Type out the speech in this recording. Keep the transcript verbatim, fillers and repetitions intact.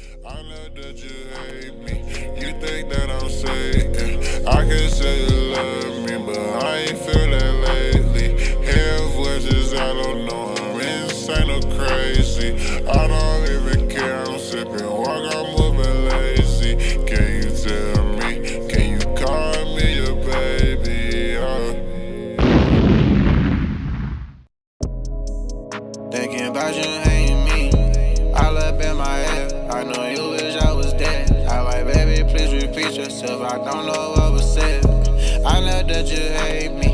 I know that you hate me. You think that I'm Satan. I can say you love me, but I ain't feel that lately. Hear voices, I don't know. I'm insane or crazy. I don't even care. I'm sipping walk, I'm moving lazy. Can you tell me? Can you call me your baby? Oh. Thinking about you hating me, all up in my head. I know you wish I was dead. I like, baby, please repeat yourself. I don't know what was said. I know that you hate me.